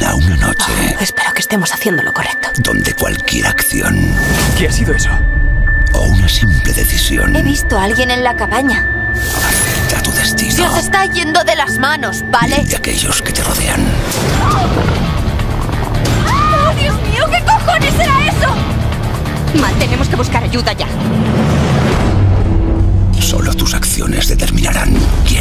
Será una noche Espero que estemos haciendo lo correcto. donde cualquier acción ¿Qué ha sido eso? o una simple decisión He visto a alguien en la cabaña. afecta tu Se destino os está yendo de las manos, y ¿vale? de aquellos que te rodean. ¡Oh, Dios mío! ¿Qué cojones era eso? Mal, tenemos que buscar ayuda ya. Solo tus acciones determinarán quién